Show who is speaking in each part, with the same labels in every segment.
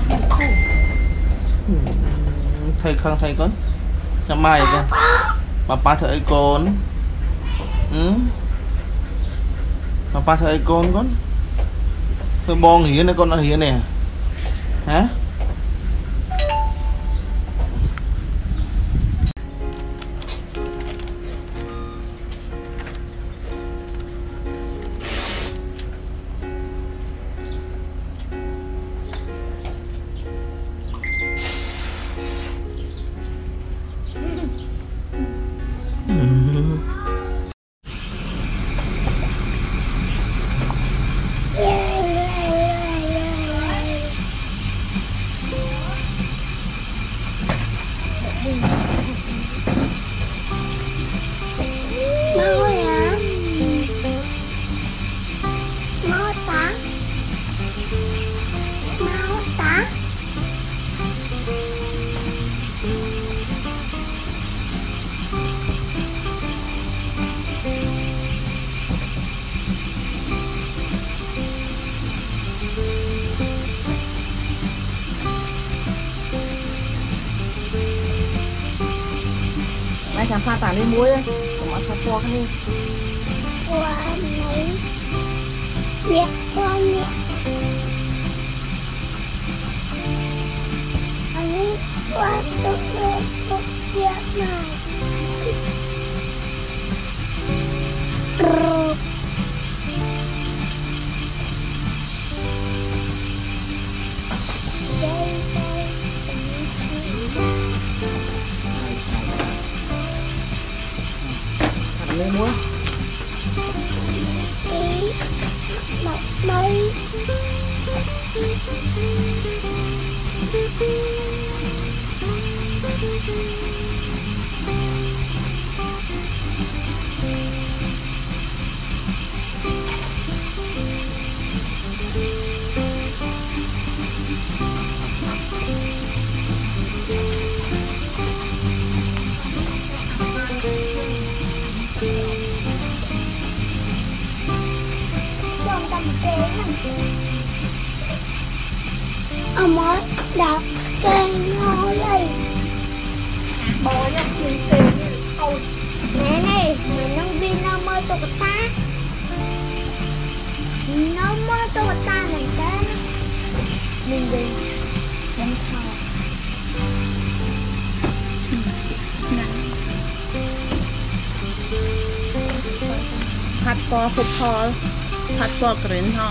Speaker 1: thầy khăn thầy con làm mai kìa bà thầy con bà thầy con tôi bon hỉ này con ăn hỉ nè hả
Speaker 2: Chăm pha tả lên muối cũng ăn pha to cái đi
Speaker 3: qua này nhẹ qua nhẹ anh ấy qua tốt nhẹ này
Speaker 2: lên muối
Speaker 3: mặt mây ông mới đặt cây ngô đây bố là chuyện tiền ôi mẹ này mẹ nông viên nó mơ tôi có ta nó mơ tôi có ta này ta mình đi đánh thò
Speaker 2: ผัดปอฟุบพอผัดปอกระเด็นทอง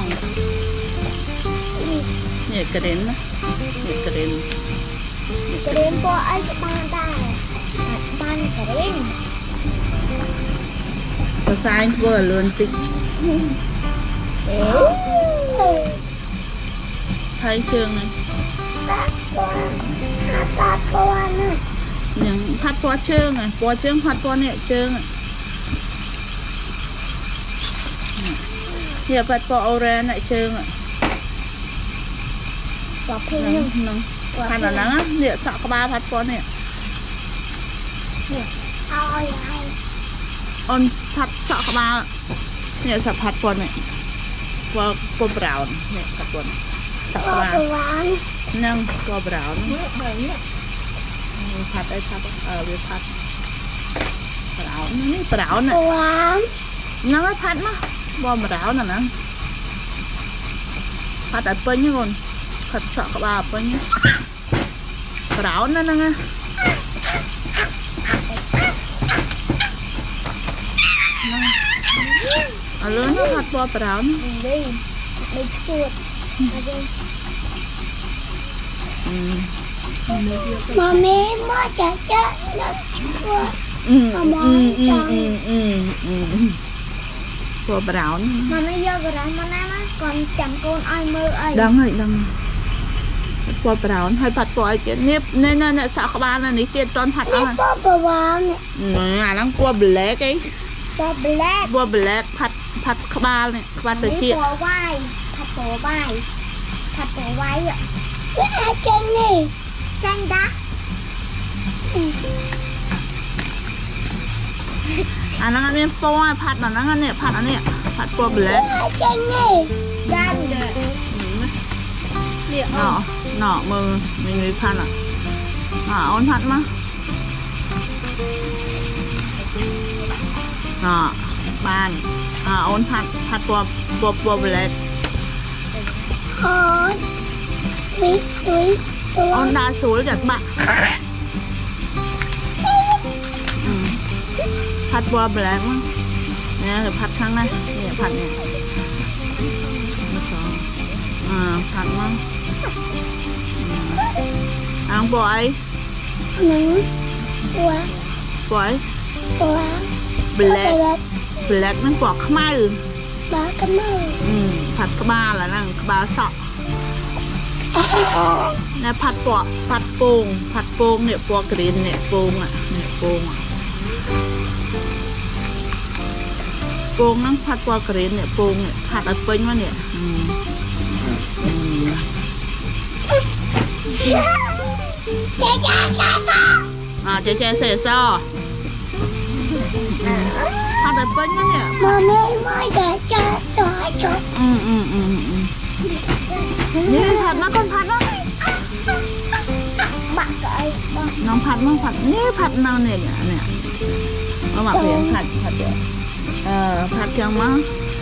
Speaker 2: เนี่ยกระเด็นนะเนี่ยกระเด็น
Speaker 3: กระเด็นพอไอ้บ้านได้บ้านกระเด็น
Speaker 2: ภาษาอังกฤษล้วนติ๊กไทยเชิงเลย
Speaker 3: ตัดตัวน่ะ
Speaker 2: อย่างผัดปอเชิงไงปอเชิงผัดปอเนี่ยเชิงเนี่ยผัดปอเอาแรงเนี่ยเชิง
Speaker 3: ปอกพึ่ง
Speaker 2: นึงผัดอะไรนะเนี่ยสอกกระบาผัดปอเนี่ย
Speaker 3: เอาอะไร
Speaker 2: ออนผัดสอกกระบาเนี่ยสับผัดปอเนี่ยปอปอบราวน์เนี่ยผัดปอสอกกระบานั่งปอบราวน์ผัดไอ้ผัดเดี๋ยวผัดปราวน์นี่ปราวน์น่ะนั่งไอ้ผัดมั้งปอบราวน์น่ะนะผัดไอ้เปิ้ลนี่คนผัดสอกกระบาเปิ้ลนี่ปราวน์นั่นนะเอาเลยนะผัดปอปราวน์
Speaker 3: đi đi chuột mà mẹ mới chả chết nó chua
Speaker 2: pua brown
Speaker 3: mà nó vô rồi mà nó còn chậm con ai mơ ai
Speaker 2: đăng rồi đăng pua brown hayผัดปอไอ้เจี๊ยบเนี่ยสากบาลนี่เจี๊ยบตอนผัดอะไร
Speaker 3: pua brown
Speaker 2: เนี่ยนั่งpua blackไอ้
Speaker 3: pua black
Speaker 2: pua blackผัดขบาลเนี่ยขบาลตัวเจี๊ยบ
Speaker 3: pua whiteผัด pua whiteผัด pua white ạ cái hai chân này chân đá
Speaker 2: อันนั้นเนี่ยปอผัดอันนั้นเนี่ยผัดอันนี้ผัด pua black
Speaker 3: hai chân này chânเลย
Speaker 2: นนอมือมีพันอ่ะอ้อนผัดมาบ้านอ้อนผัดตัวเล็ก
Speaker 3: วิตัว
Speaker 2: อ้อนดาสูงจัดบะผัดตัวแบล็กมั้งเนี่ยผัดครั้งนั้นเนี่ยผัดเนี่ยผัดมั้งบอย
Speaker 3: หนึ่งตัว
Speaker 2: บอย แบล็กนั่นปอกขม้า
Speaker 3: ปลากระมัง
Speaker 2: ผัดขม้าแล้วนั่งขม้าสอกเนี่ยผัดโป่งเนี่ยปอกกรีนเนี่ยโป่งเนี่ยโป่งนั่งผัดปอกกรีนเนี่ยโป่งเนี่ยผัดอะไรเป็นวะเนี่ย
Speaker 3: เ
Speaker 2: จ๊เสียซอผัดอะไรเป็นวะเนี่ย
Speaker 3: ไม่จะตัวจบ
Speaker 2: นี่ผัดมาคนผัดมา
Speaker 3: บักไอ้
Speaker 2: น้องผัดนี่ผัดเราเนี่ยมาหมักเพียงผัดเดี๋ยวผัดยังมั้ง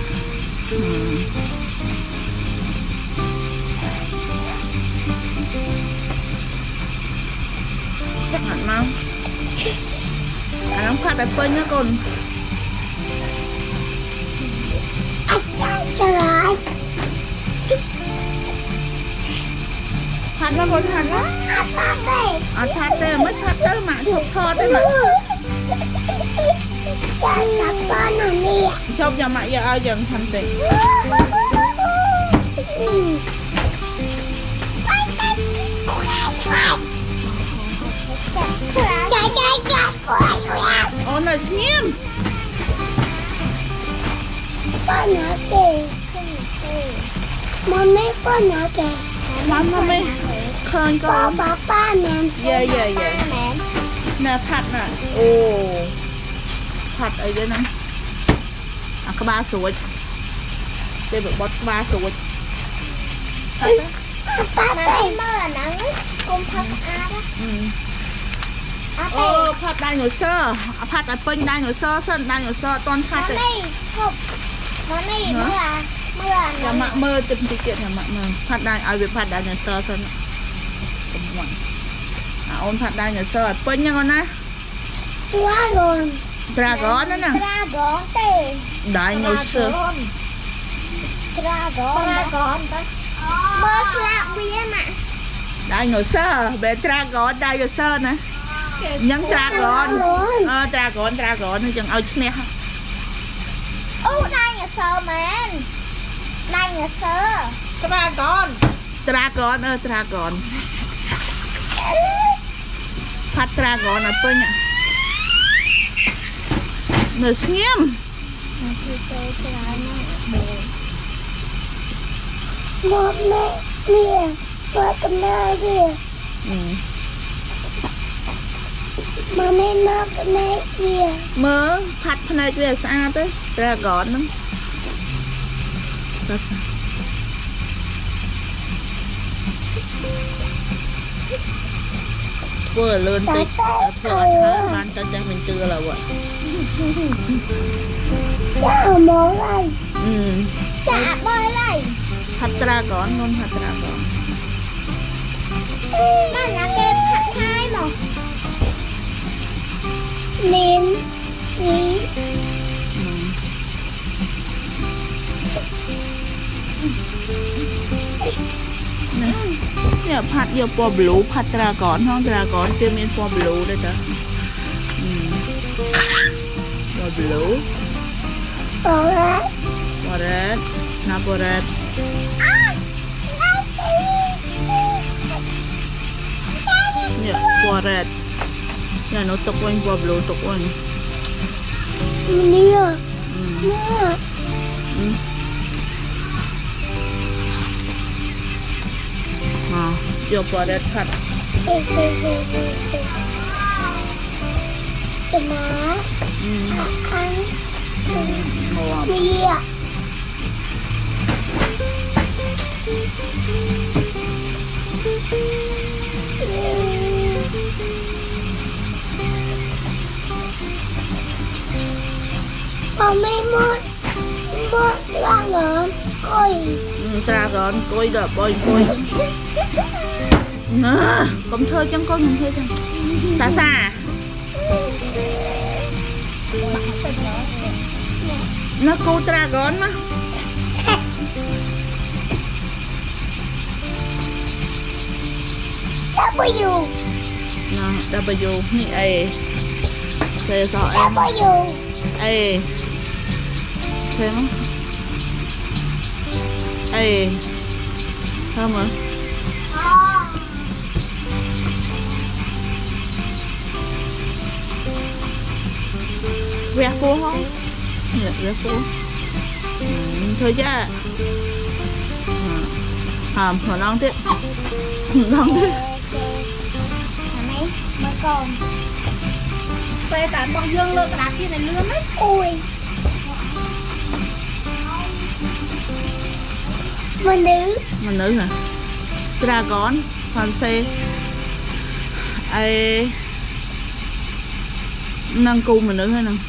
Speaker 2: ผัดมั้งน้องผัดแต่เปิ้ลนะคน
Speaker 3: จะร้าย
Speaker 2: ผัดมาคนผัดวะผัดเต้ไม่ผัดเต้หมาถูกทอดได้ไหม
Speaker 3: จะรับบ้านนี่
Speaker 2: ชอบอย่ามาอย่าเอาอย่างทำเต็มโอ้หน่อยเงียบ
Speaker 3: ป้าหนาเก๋มันไม่ป้าหนาเก๋
Speaker 2: มันไม่เคินก็
Speaker 3: ป้าแมน
Speaker 2: เย่น่ะผัดน่ะโอ้ผัดอะไรด้วยนะกระบาสวยเป็นแบบบอสกระบาสวย
Speaker 3: ป้าไปเมื่อนังกุมพักอาด
Speaker 2: ผัดได้หนูเซอร์ผัดแอปเปิ้ลได้หนูเซอร์เส้นได้หนูเซอร์ต้นผัด
Speaker 3: มันไม่เมื่อ
Speaker 2: อย่ามาเมื่อจะติดเกียรติอย่ามาเมื่อผัดได้เอาไปผัดได้หนูเซอร์เส้นสมหวังอ้นผัดได้หนูเซอร์เปิ้ลยังไงนะ
Speaker 3: ดราก้อน
Speaker 2: นั่นน่ะ
Speaker 3: ดราก้อนเต้
Speaker 2: ได้หนูเซอร์
Speaker 3: ดราก้อนเมื่อคลาเวียนอ่ะ
Speaker 2: ได้หนูเซอร์เบตราก้อนได้หนูเซอร์นะยังตราก้อนตราก้อนนึกจังเอาชิ้นนี้ค่ะ
Speaker 3: ได้เงาเซอร์แมนได้เงาเซอร์
Speaker 2: ตราก้อนตราก้อนผัดตราก้อนอะไรเนี่ยเนื้อเงี้ยม
Speaker 3: หมดเลยเนี่ยเปิดกันได้เนี่ยมาไม่มากันได้เนี่ย
Speaker 2: เมื่อผัดภายในเวียสะอาดเลยตราก้อนนั่งเพื่อเลื่อนติ๊กเพื่อบ้านจะเป็นเจอแล้ววะ
Speaker 3: จะมองอะไรจะมองอะไร
Speaker 2: ผัดตราก้อนนนผัดตราก้อน
Speaker 3: นั่นนะเก็บผัดให้หมอลิ้น
Speaker 2: เนี่ยผัดเยอะปอบลูผัดตราก้อนห้องตราก้อนจะมีปอบลูด้วยจ้ะปอบลู
Speaker 3: ปอ
Speaker 2: เรตนาปอเรตเนี่ยปอเรตเนี่ยน้องตกวันปอบลูตกวัน
Speaker 3: เนี่ย
Speaker 2: เดี๋ยวพอได้ผัด
Speaker 3: จะมาอันนี่ mấy mốt dragon coi
Speaker 2: dragon coi đợt bơi coi nè cũng thôi chẳng con không thôi chẳng xa xa nó cô dragon mà
Speaker 3: W
Speaker 2: nè W này A thế sao em
Speaker 3: W
Speaker 2: A thế không A không hả vẽ phố không vẽ phố thôi chứ hồi non thế non thế
Speaker 3: mấy con về tận bọn dương lựa đạp kia này lưa mấy ui mình nữ hả dragon hoàn C A năng cung mình nữ hay nào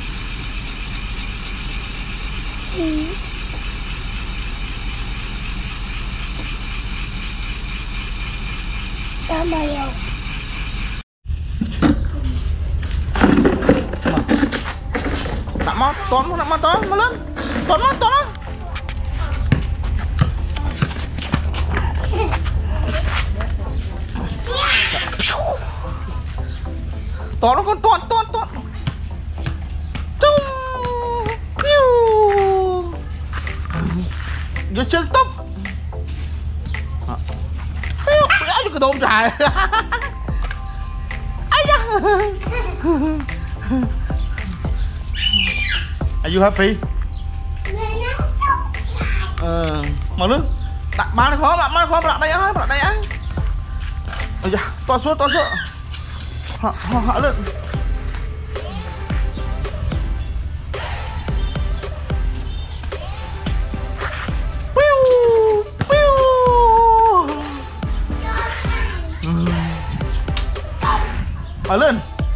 Speaker 1: Tạm mau toán mà lên toán nó toán nó con toán chung vô chân tóc ai cái tôm dài ai da Are you happy? Mà nước đặt má nó khó mà đặt đây á ôi da to suốt họ lên họ lên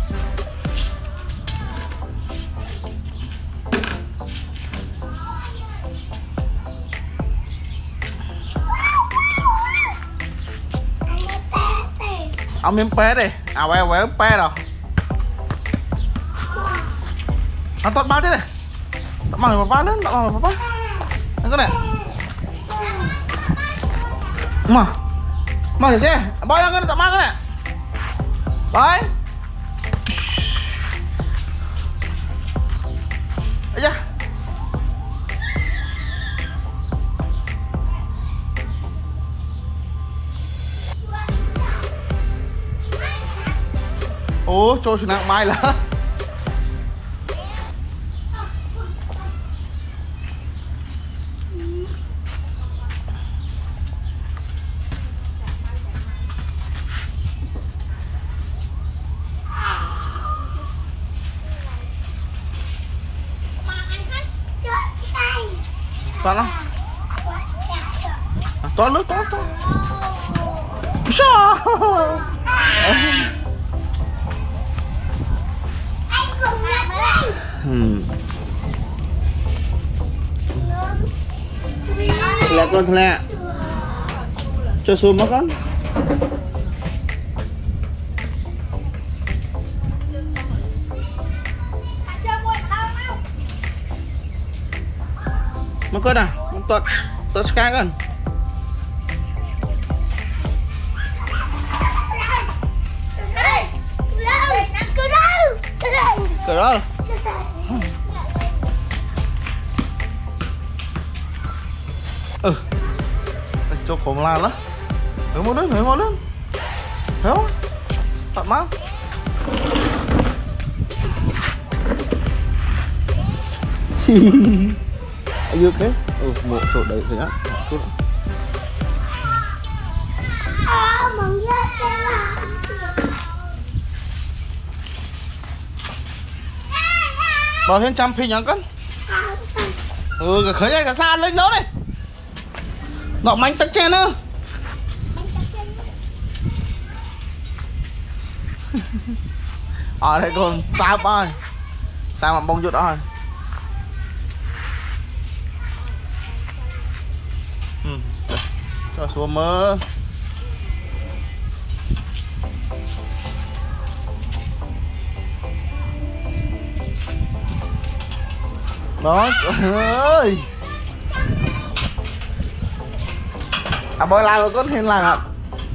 Speaker 1: ông miếng pé đi quẹo pé rồi nó tốt bao thế này tao mang một bao lên tao mang một bao cái này mà thế bao nhiêu cái tao mang cái này bye ấy da ủa cho sự nặng mai là toàn không toàn nước toàn sao là con thằng cho xuống mất con mất con à tuột sky con cỡ đó cho khổng lan đó thấy một lên thấy không tận mắt are you okay? Một chỗ đấy thôi nhá. Bảo thêm trăm phi nhắn con. Cả khởi dậy cả xa lên đó này. Nọ mánh tắc chen nữa. Ở đây con sao ơi. Sao mà bông chút đó thôi. cho xuống mơ đó ơi à bơi lại rồi con hiền lành ạ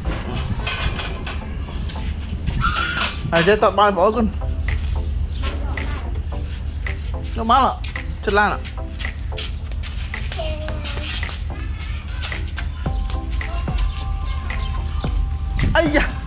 Speaker 1: à chơi tập bài bỏ con nó má ạ chân lan ạ ây da